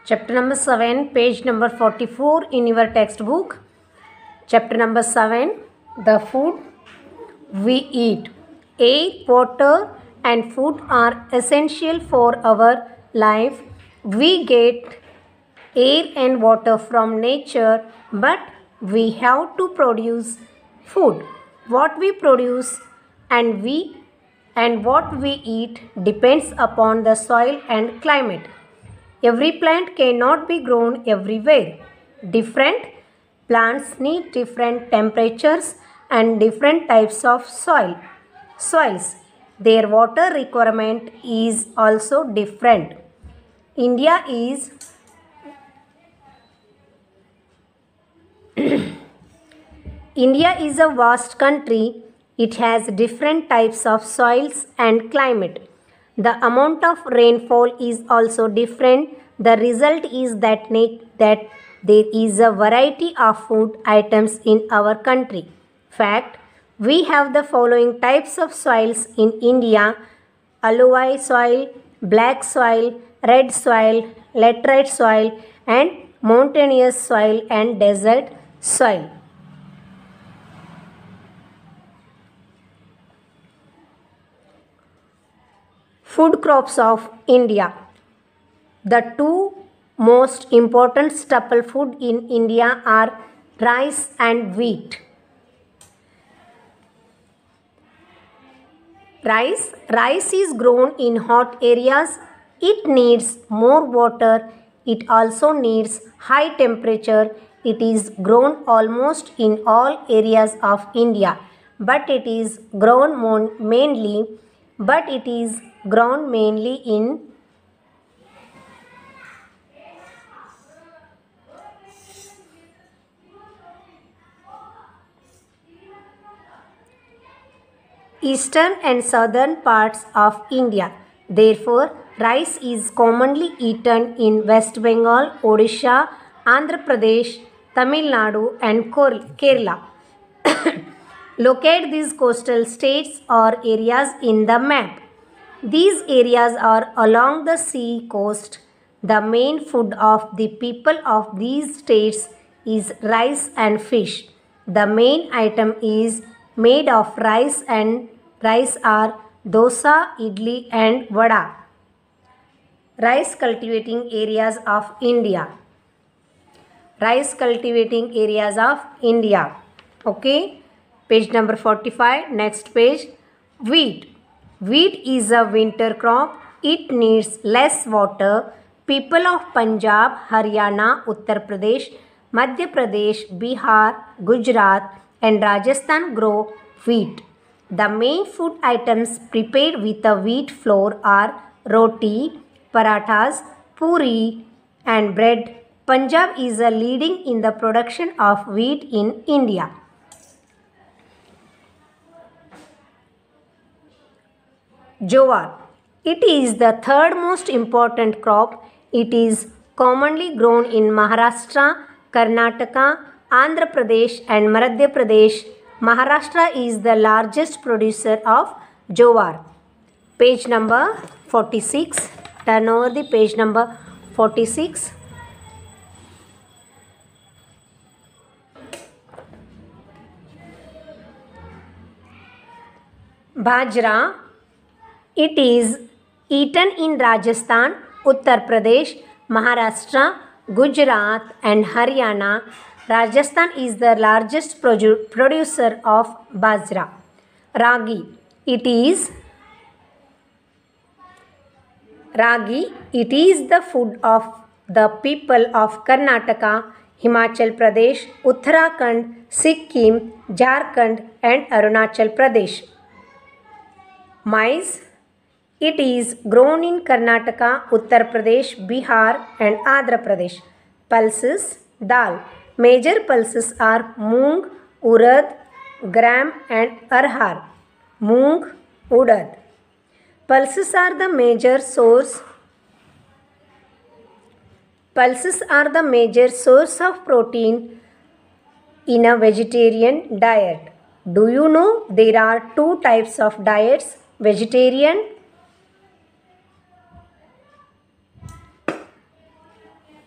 Chapter number 7, page number 44 in your textbook. Chapter number 7, the food we eat. Air, water and food are essential for our life. We get air and water from nature, but we have to produce food. What we produce and what we eat depends upon the soil and climate. Every plant cannot be grown everywhere. Different plants need different temperatures and different types of soils. Their water requirement is also different. India is India is a vast country. It has different types of soils and climate. The amount of rainfall is also different. The result is that there is a variety of food items in our country. Fact, we have the following types of soils in India: alluvial soil, black soil, red soil, laterite soil, and mountainous soil and desert soil. Food crops of India. The two most important staple food in India are rice and wheat. Rice is grown in hot areas. It needs more water. It also needs high temperature. It is grown almost in all areas of India, but it is grown mainly in eastern and southern parts of India. Therefore, rice is commonly eaten in West Bengal, Odisha, Andhra Pradesh, Tamil Nadu and Kerala. Locate these coastal states or areas in the map. These areas are along the sea coast. The main food of the people of these states is rice and fish. The main item is made of rice are dosa, idli and vada. Rice cultivating areas of India. Okay. Page number 45. Next page. Wheat. Wheat is a winter crop. It needs less water. People of Punjab, Haryana, Uttar Pradesh, Madhya Pradesh, Bihar, Gujarat and Rajasthan grow wheat. The main food items prepared with the wheat flour are roti, parathas, puri and bread. Punjab is a leading in the production of wheat in India. Jowar. It is the third most important crop. It is commonly grown in Maharashtra, Karnataka, Andhra Pradesh and Madhya Pradesh. Maharashtra is the largest producer of jowar. Page number 46. Turn over the page number 46. Bajra. It is eaten in Rajasthan, Uttar Pradesh, Maharashtra, Gujarat and Haryana. Rajasthan is the largest producer of bajra. Ragi. It is the food of the people of Karnataka, Himachal Pradesh, Uttarakhand, Sikkim, Jharkhand and Arunachal Pradesh. Maize. It is grown in Karnataka, Uttar Pradesh, Bihar and Andhra Pradesh. Pulses. Dal. Major pulses are moong, urad, gram and arhar. Moong, urad. Pulses are the major source of protein in a vegetarian diet. Do you know there are two types of diets? Vegetarian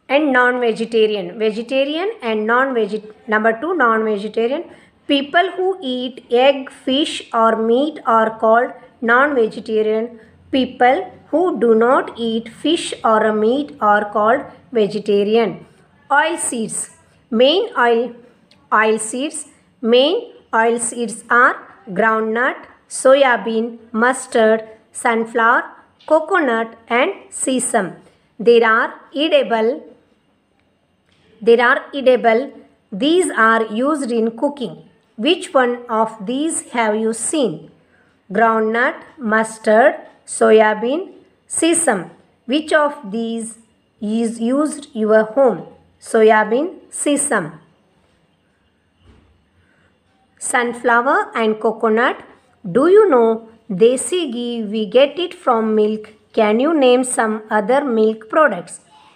and non-vegetarian. Vegetarian and non-vegetarian. Number 2, non-vegetarian. People who eat egg, fish or meat are called non-vegetarian. People who do not eat fish or meat are called vegetarian. Oil seeds. Main oil seeds. Main oil seeds are groundnut, soybean, mustard, sunflower, coconut and sesame. They are edible. These are used in cooking. Which one of these have you seen? Groundnut, mustard, soybean, sesame. Which of these is used in your home? Soybean, sesame. Sunflower and coconut. Do you know desi ghee we get it from milk? Can you name some other milk products?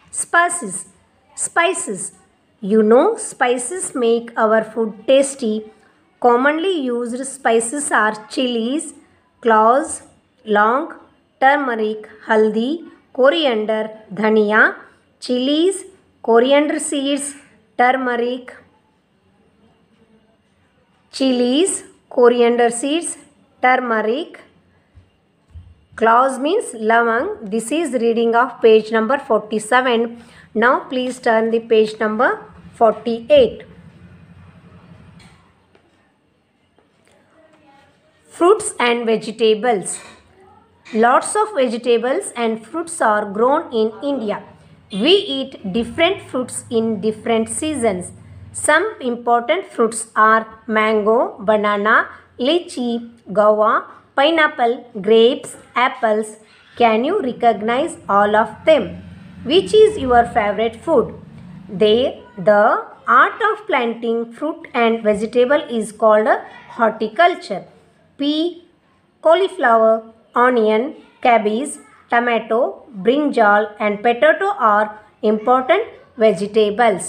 Spices. You know spices make our food tasty. Commonly used spices are chilies, cloves, long, turmeric, haldi, coriander, dhania. Chilies, coriander seeds, turmeric. Chilies, coriander seeds, turmeric. Cloves means lavang. This is reading of page number 47. Now please turn the page number 48. Fruits and vegetables. Lots of vegetables and fruits are grown in India. We eat different fruits in different seasons. Some important fruits are mango, banana, lychee, guava, pineapple, grapes, apples. Can you recognize all of them? Which is your favorite food? The art of planting fruit and vegetable is called horticulture. Pea, cauliflower, onion, cabbage, tomato, brinjal and potato are important vegetables.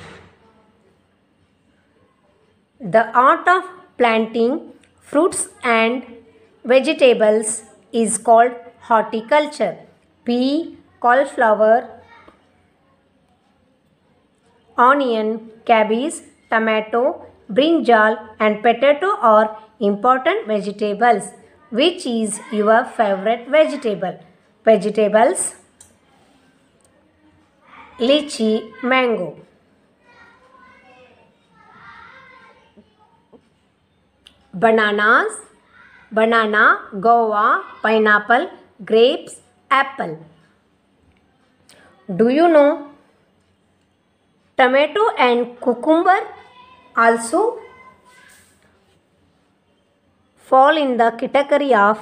The art of planting fruits and vegetables is called horticulture. Pea, cauliflower, onion, cabbage, tomato, brinjal and potato are important vegetables. Which is your favorite vegetable? Vegetables: lychee, mango. Bananas, banana, guava, pineapple, grapes, apple. Do you know tomato and cucumber also fall in the category of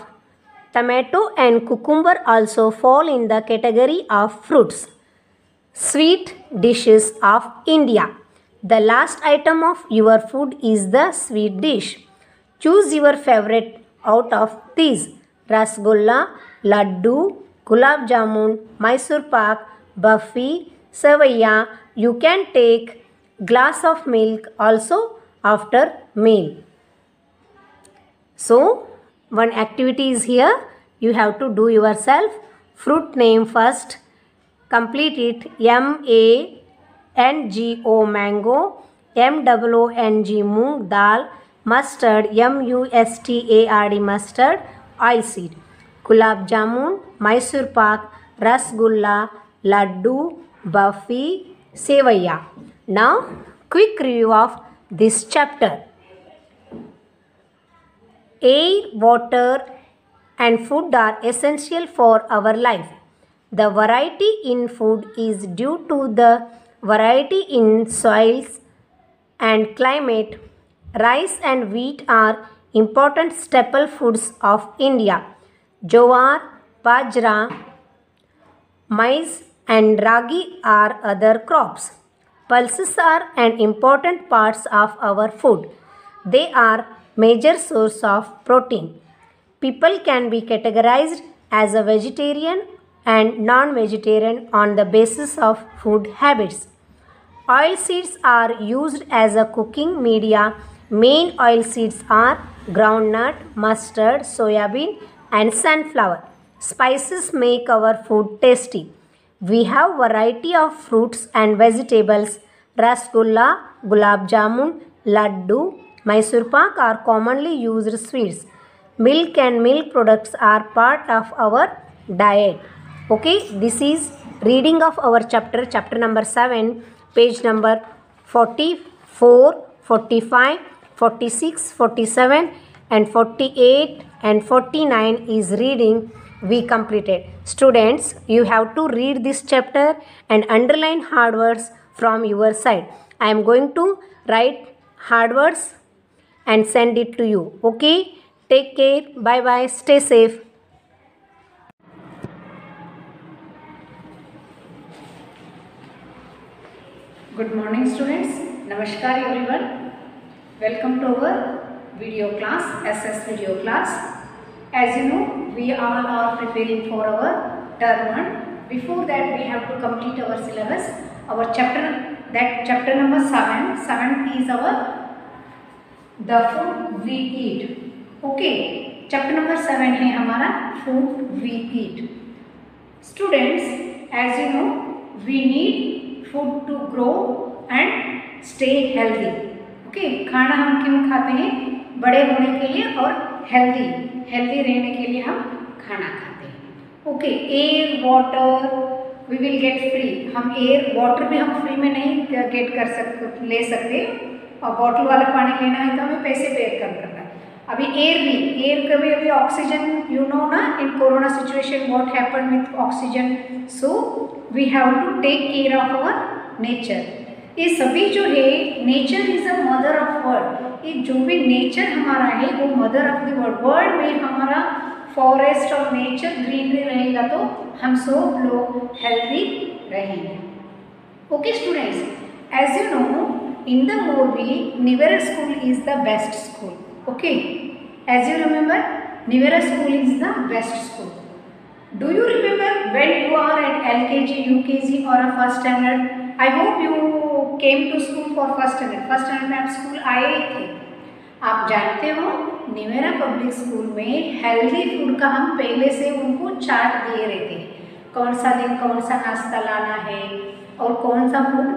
fruits. Sweet dishes of India. The last item of your food is the sweet dish. Choose your favorite out of these: rasgulla, laddu, gulab jamun, Mysore pak, barfi, sevaiya. You can take glass of milk also after meal. So, one activity is here. You have to do yourself. Fruit name first. Complete it. mango, mango. moong, moong dal. Mustard, mustard, mustard. Oil seed. Gulab jamun, Mysore pak, rasgulla, laddu, barfi, sevaiya. Now, quick review of this chapter. Air, water and food are essential for our life. The variety in food is due to the variety in soils and climate. Rice and wheat are important staple foods of India. Jowar, bajra, maize and ragi are other crops. Pulses are an important parts of our food. They are major source of protein. People can be categorized as a vegetarian and non-vegetarian on the basis of food habits. Oil seeds are used as a cooking media. Main oil seeds are groundnut, mustard, soybean and sunflower. Spices make our food tasty. We have variety of fruits and vegetables. Rasgulla, gulab jamun, laddu, Mysore pak are commonly used sweets. Milk and milk products are part of our diet. Okay, this is reading of our chapter number 7, page number 44, 45, 46, 47 and 48 and 49 is reading we completed. Students, you have to read this chapter and underline hard words from your side. I am going to write hard words and send it to you. Okay, take care. Bye bye. Stay safe. Good morning students. Namaskar everyone. Welcome to our video class, SS video class. As you know, we all are preparing for our term 1. Before that, we have to complete our syllabus. Our chapter number 7. 7 is our the food we eat. Okay. Chapter number 7 है हमारा food we eat. Students, as you know, we need food to grow and stay healthy. Okay, खाना हम क्यों खाते हैं? बड़े होने के लिए और हेल्दी रहने के लिए हम खाना खाते हैं. Okay, air water we will get free. हम एयर वाटर भी हम फ्री में नहीं ले सकते और बॉटल वाला पानी लेना है तो हमें पैसे पे करना पड़ता है. अभी एयर का भी अभी ऑक्सीजन, यू नो ना, in corona situation what happen with oxygen. So we have to take care of our nature. ये सभी जो है, nature is a mother of world. ये जो भी नेचर हमारा है वो mother of the world. World में हमारा फॉरेस्ट और नेचर ग्रीनरी रहेगा तो हम सब लोग हेल्दी रहेंगे. Okay students, as you know, in the movie Nivera school is the best school. Okay, as you remember, Nivera school is the best school. Do you remember when you are at LKG, UKG or a first standard? I hope you came to school for first standard. First standard में आप school आए थे. आप जानते हो Nivera public school में healthy food का हम पहले से उनको चार्ट दिए रहते हैं. कौन सा दिन कौन सा नाश्ता लाना है और कौन सा फूड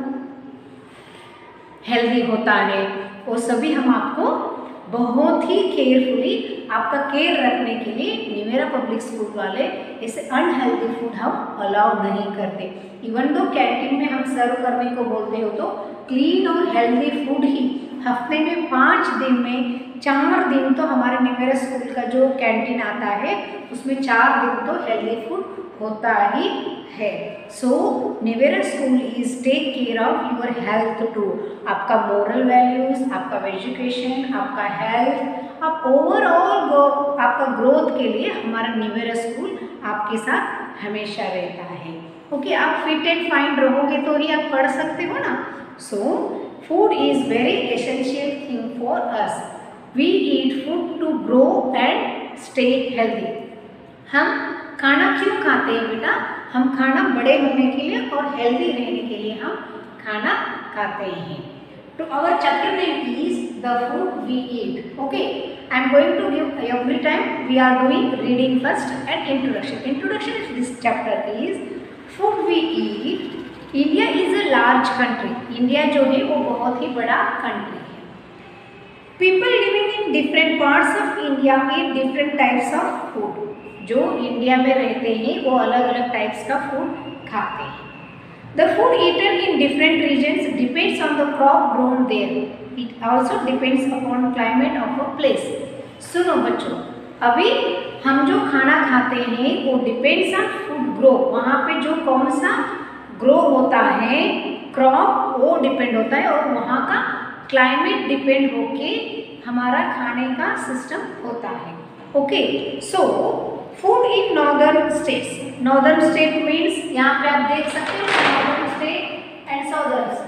हेल्दी होता है, वो सभी हम आपको बहुत ही केयरफुली आपका केयर रखने के लिए निवेरा पब्लिक स्कूल वाले इसे अनहेल्दी फूड हम अलाउ नहीं करते. इवन दो कैंटीन में हम सर्व करने को बोलते हो तो क्लीन और हेल्दी फूड ही हफ्ते में 5 दिन में 4 दिन तो हमारे निवेरा स्कूल का जो कैंटीन आता है उसमें 4 दिन तो हेल्दी फूड होता ही है. So Nivera school is take care of your health too. आपका मोरल वैल्यूज, आपका एजुकेशन, आपका हेल्थ, आप ओवरऑल आपका ग्रोथ के लिए हमारा निवेरा स्कूल आपके साथ हमेशा रहता है. ओके, आप फिट एंड फाइन रहोगे तो ही आप पढ़ सकते हो ना. So food is very essential thing for us. We eat food to grow and stay healthy. हम खाना क्यों खाते हैं बेटा? हम खाना बड़े होने के लिए और हेल्दी रहने के लिए हम खाना खाते हैं. तो our chapter name is the food we eat. Okay, I am going to give every time we are doing reading first and introduction. Introduction of this chapter is food we eat. India is a large country. India जो है वो बहुत ही बड़ा country है. People living in different parts of India eat different types of food. जो India में रहते हैं वो अलग अलग टाइप्स का फूड खाते हैं. The food eaten in different regions depends on the crop grown there. It also depends upon climate of a place. सुनो बच्चों, अभी हम जो खाना खाते हैं वो डिपेंड्स ऑन फूड ग्रो. वहाँ पे जो कौन सा ग्रो होता है क्रॉप वो डिपेंड होता है और वहाँ का क्लाइमेट डिपेंड होके हमारा खाने का सिस्टम होता है. Okay, so food in northern states. Northern state means यहाँ पे आप देख सकते हैं northern state and southern state.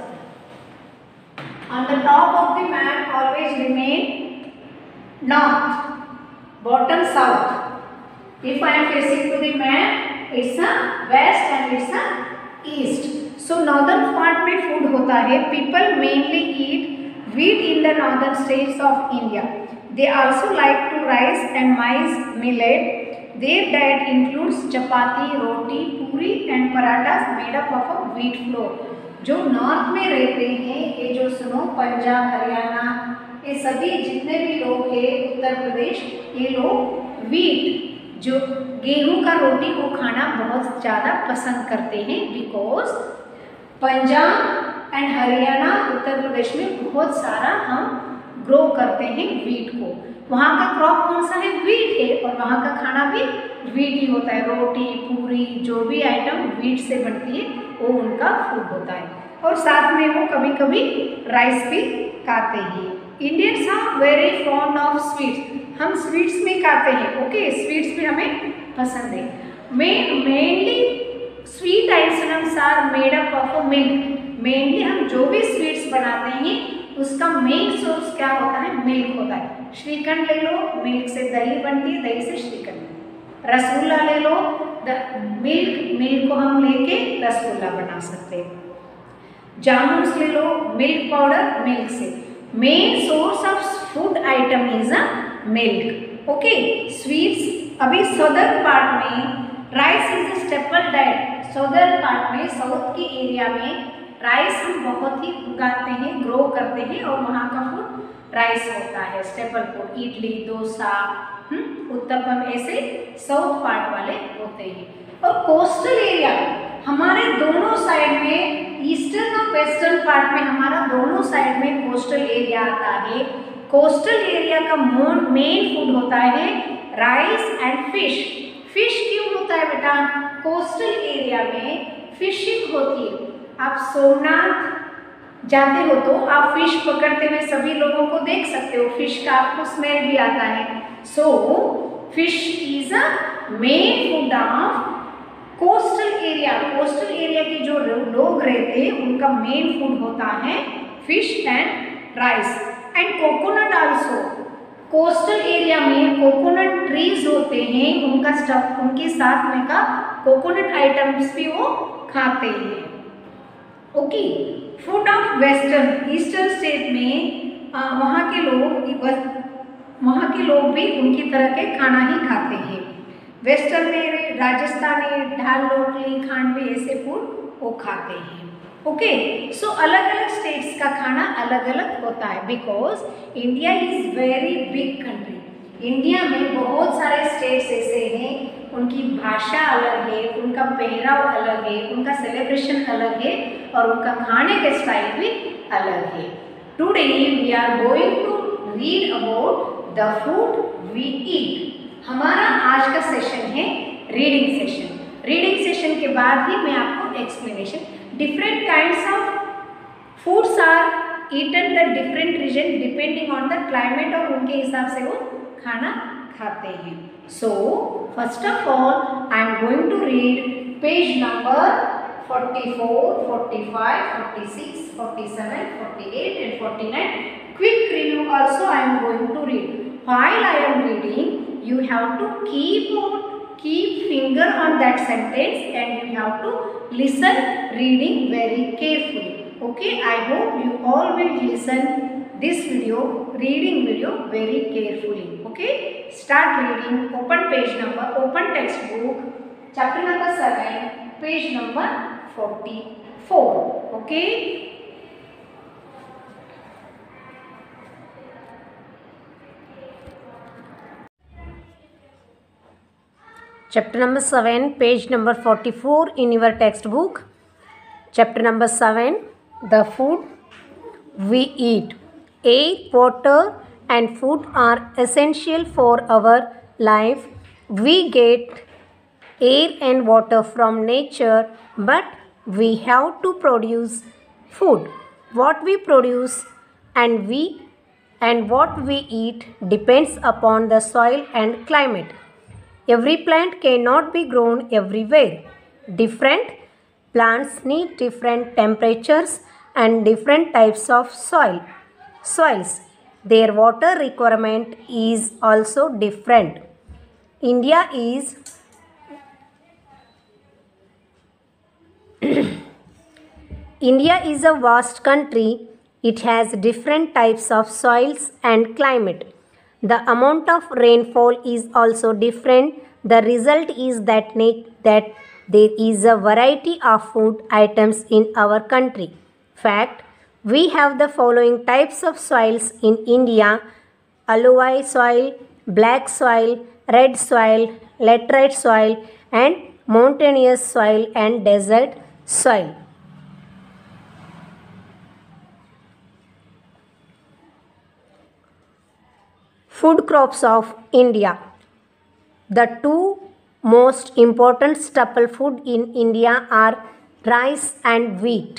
On the top of the map always remain north, bottom south. If I am facing to the map it's a west and it's a east. So northern part में food होता है. People mainly eat wheat in the northern states of India. They also like to rice and maize, millet, their diet includes chapati, roti, puri and paratha made up of a wheat flour. जो north में रहते हैं, ये जो सुनो पंजाब, हरियाणा, ये सभी जितने भी लोग हैं, उत्तर प्रदेश, ये लोग व्हीट जो गेहूं का रोटी को खाना बहुत ज़्यादा पसंद करते हैं, बिकॉज पंजाब एंड हरियाणा, उत्तर प्रदेश में बहुत सारा हम ग्रो करते हैं व्हीट को। वहाँ का क्रॉप कौन सा है? व्हीट है, और वहाँ का खाना भी व्हीट ही होता है। रोटी, पूरी, जो भी आइटम व्हीट से बनती है वो उनका फूड होता है, और साथ में वो कभी कभी राइस भी खाते हैं। Indians are very fond of sweets, हम स्वीट्स में खाते हैं, ओके, स्वीट्स भी हमें पसंद है। Mainly sweet items are made up of milk. Mainly हम जो भी स्वीट्स बनाते हैं उसका मेन सोर्स क्या होता है? मिल्क होता है। श्रीखंड ले लो, मिल्क से दही बनती है, दही से श्रीखंड। रसगुल्ला ले लो, मिल्क को हम लेके रसगुल्ला बना सकते हैं। जामुन ले लो, मिल्क पाउडर, मिल्क से। Main source of food item is a milk, okay. Sweets अभी सदर्न पार्ट में rice is a staple diet. Southern part में, साउथ की एरिया में राइस हम बहुत ही उगाते हैं, ग्रो करते हैं, और वहाँ का फूड राइस होता है, स्टेपल फूड। इडली, डोसा, उत्तपम, ऐसे साउथ पार्ट वाले होते हैं। और कोस्टल एरिया हमारे दोनों साइड में, ईस्टर्न और वेस्टर्न पार्ट में हमारा दोनों साइड में कोस्टल एरिया आता है। कोस्टल एरिया का मेन फूड होता है राइस एंड फिश। फिश क्यों होता है बेटा? कोस्टल एरिया में फिशिंग होती है। आप सोमनाथ जाते हो तो आप फिश पकड़ते हुए सभी लोगों को देख सकते हो, फिश का आपको स्मेल भी आता है। So fish is a main food of coastal area. Coastal area के जो लोग रहते हैं उनका मेन फूड होता है fish and rice and coconut also. Coastal area में कोकोनट ट्रीज होते हैं, उनका स्टफ, उनके साथ में का कोकोनट आइटम्स भी वो खाते हैं, okay. Food of western, eastern state में वहाँ के लोग भी उनकी तरह के खाना ही खाते हैं। वेस्टर्न में राजस्थानी, दाल, रोटली, खांडवी, ऐसे फूड वो खाते हैं, ओके। सो अलग अलग स्टेट्स का खाना अलग अलग होता है, because India is very big country. India में बहुत सारे स्टेट्स ऐसे हैं, उनकी भाषा अलग है, उनका पहनाव अलग है, उनका सेलिब्रेशन अलग है, और उनका खाने का स्टाइल भी अलग है। Today we are going to read about the food we eat. हमारा आज का सेशन है रीडिंग सेशन। रीडिंग सेशन के बाद ही मैं आपको explanation, different kinds of foods are eaten the different region depending on the climate, और उनके हिसाब से वो खाना खाते हैं। So first of all I am going to read page number 44, 45, 46, 47, 48 and 49. Quick review also I am going to read. While I am reading, you have to keep finger on that sentence and you have to listen reading very carefully. Okay, I hope you all will listen this video, reading video very carefully. Okay, start reading. Open page number, open textbook, chapter number 7, page number 44. Okay. Chapter number 7, page number 44 in your textbook. Chapter number 7, the food we eat. Air, water and food are essential for our life. We get air and water from nature, but we have to produce food. What we produce and what we eat depends upon the soil and climate. Every plant cannot be grown everywhere. Different plants need different temperatures and different types of soils. Their water requirement is also different. India is a vast country. It has different types of soils and climate. The amount of rainfall is also different The result is that there is a variety of food items in our country. Fact, we have the following types of soils in India: alluvial soil, black soil, red soil, laterite soil, and mountainous soil and desert soil. Food crops of India. The two most important staple food in India are rice and wheat.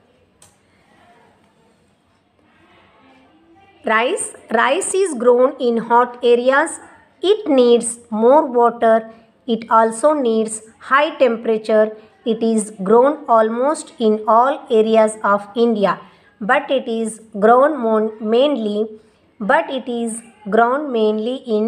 Rice is grown in hot areas. It needs more water. It also needs high temperature. It is grown almost in all areas of India, but it is grown mainly in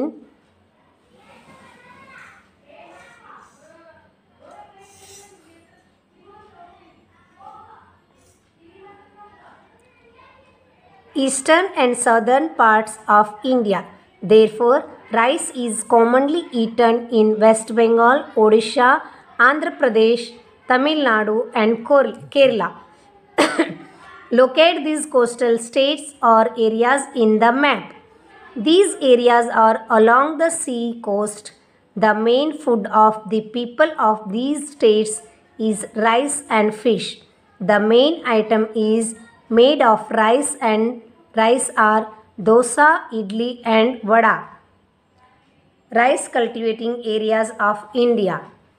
eastern and southern parts of India. Therefore, rice is commonly eaten in West Bengal, Odisha, Andhra Pradesh, Tamil Nadu, and Kerala. Locate these coastal states or areas in the map. These areas are along the sea coast. The main food of the people of these states is rice and fish. The main item is made of rice are dosa, idli, and vada. Rice cultivating areas of India.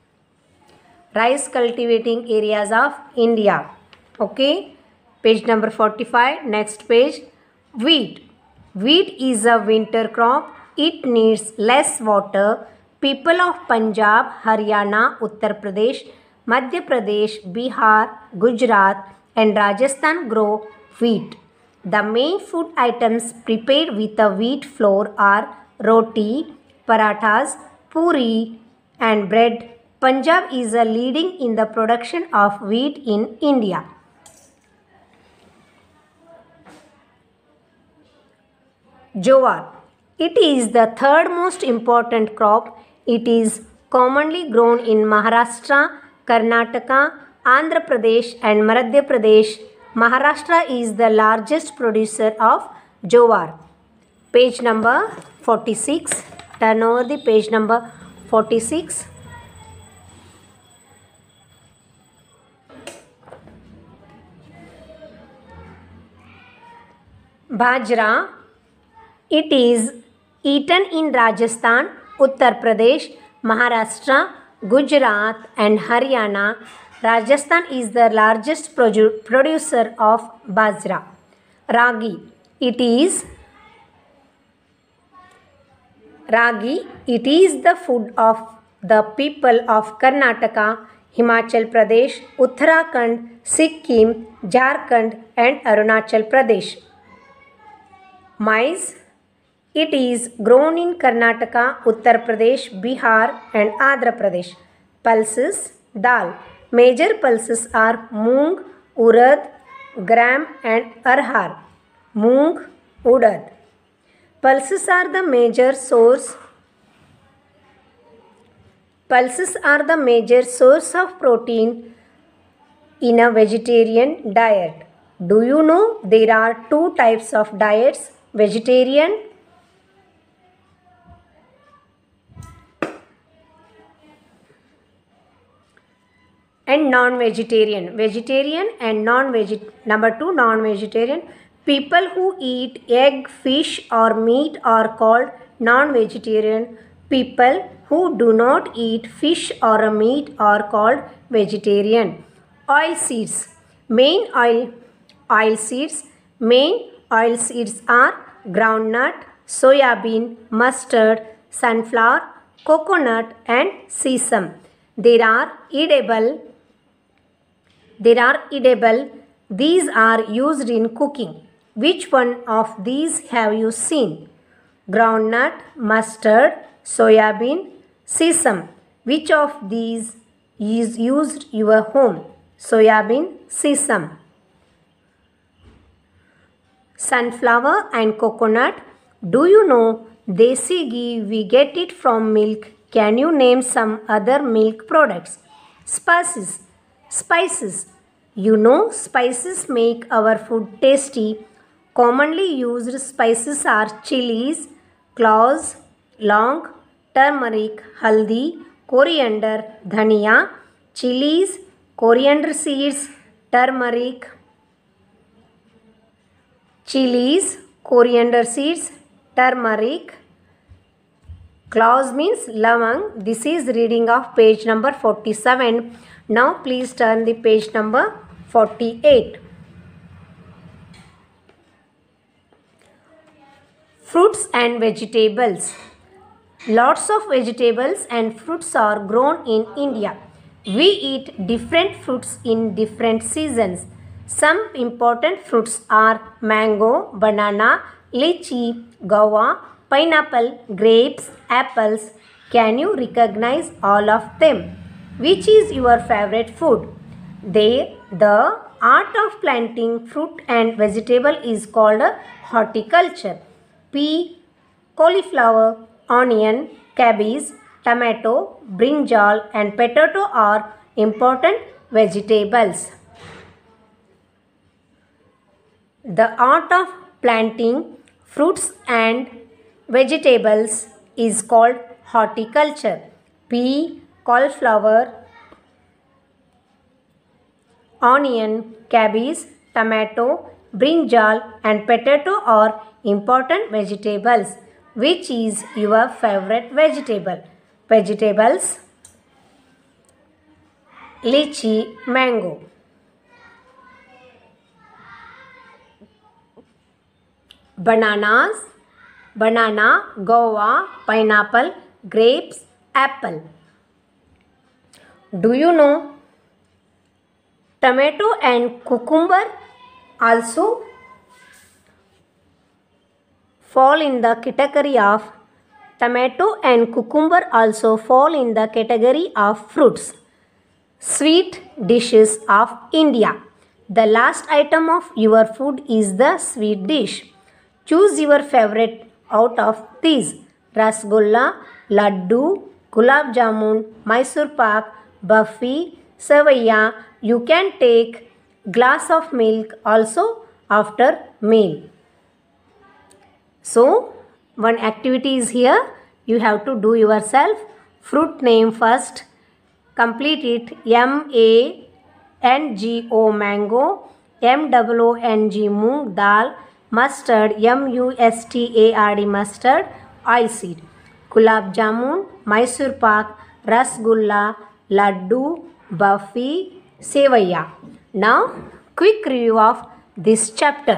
Okay, page number 45. Next page. Wheat is a winter crop. It needs less water. People of Punjab, Haryana, Uttar Pradesh, Madhya Pradesh, Bihar, Gujarat, and Rajasthan grow wheat. The main food items prepared with the wheat flour are roti, parathas, puri, and bread. Punjab is a leading in the production of wheat in India. Jowar. It is the third most important crop. It is commonly grown in Maharashtra, Karnataka, Andhra Pradesh, and Madhya Pradesh. Maharashtra is the largest producer of jowar. Page number 46. Turn over the page number 46. Bajra. It is eaten in Rajasthan, Uttar Pradesh, Maharashtra, Gujarat, and Haryana. Rajasthan is the largest producer of bajra. Ragi. It is the food of the people of Karnataka, Himachal Pradesh, Uttarakhand, Sikkim, Jharkhand, and Arunachal Pradesh. Maize. It is grown in Karnataka, Uttar Pradesh, Bihar, and Andhra Pradesh. Pulses. Dal. Major pulses are moong, urad, gram, and arhar. Moong, urad. Pulses are the major source of protein in a vegetarian diet. Do you know there are two types of diets? Vegetarian and non-vegetarian. Number 2, non-vegetarian. People who eat egg, fish, or meat are called non-vegetarian. People who do not eat fish or meat are called vegetarian. Oil seeds. Main oil seeds are groundnut, soybean, mustard, sunflower, coconut, and sesame. They are edible. These are used in cooking. Which one of these have you seen? Groundnut, mustard, soybean, sesame. Which of these is used your home? Soybean, sesame. Sunflower and coconut. Do you know desi ghee we get it from milk Can you name some other milk products? Spices. You know, spices make our food tasty. Commonly used spices are chilies, cloves, long, turmeric, haldi, coriander, dhania. Chilies, coriander seeds, turmeric. Chilies, coriander seeds, turmeric. Cloves means lavang. This is reading of page number 47. Now please turn the page number 48. Fruits and vegetables. Lots of vegetables and fruits are grown in India. We eat different fruits in different seasons. Some important fruits are mango, banana, lychee, guava, pineapple, grapes, apples. Can you recognize all of them? Which is your favorite food? The art of planting fruit and vegetable is called horticulture. Pea, cauliflower, onion, cabbage, tomato, brinjal and potato are important vegetables. The art of planting fruits and vegetables is called horticulture. Pea, cauliflower, onion, cabbage, tomato, brinjal and potato are important vegetables. Which is your favorite vegetable? Vegetables: lychee, mango. Bananas, banana, guava, pineapple, grapes, apple. Do you know tomato and cucumber also fall in the category of fruits. Sweet dishes of India. The last item of your food is the sweet dish. Choose your favorite out of these: rasgulla, laddu, gulab jamun, Mysore pak, barfi, sevaiya. You can take glass of milk also after meal. So one activity is here. You have to do yourself. Fruit name first. Complete it. mango, mango. moong, moong dal. Mustard, mustard, mustard. Oil seed. Gulab jamun, Mysore pak, rasgulla, laddu, barfi, sevaiya. Now quick review of this chapter.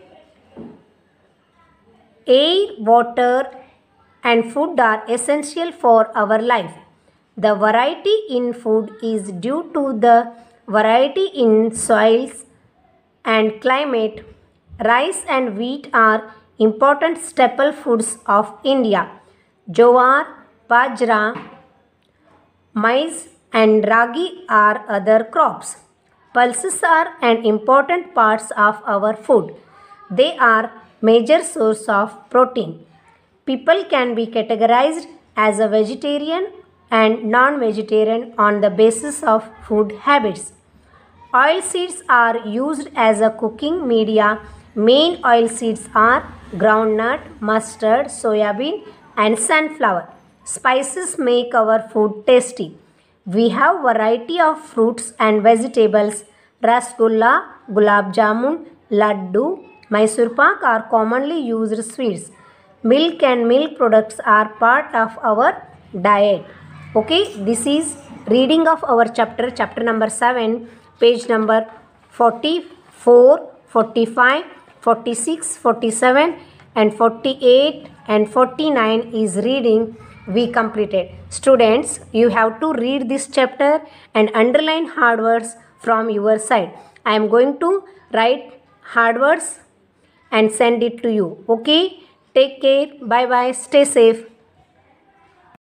Air, water and food are essential for our life. The variety in food is due to the variety in soils and climate. Rice and wheat are important staple foods of India. Jowar, bajra, maize and ragi are other crops. Pulses are an important parts of our food. They are major source of protein. People can be categorized as a vegetarian and non-vegetarian on the basis of food habits. Oil seeds are used as a cooking media. Main oil seeds are groundnut, mustard, soybean and sunflower. Spices make our food tasty. We have variety of fruits and vegetables. Rasgulla, gulab jamun, laddu, Mysore pak are commonly used sweets. Milk and milk products are part of our diet. Okay, this is reading of our chapter number 7, page number 44, 45, 46, 47 and 48 and 49 is reading we completed. Students, you have to read this chapter and underline hard words from your side. I am going to write hard words and send it to you. Okay, take care, bye bye, stay safe.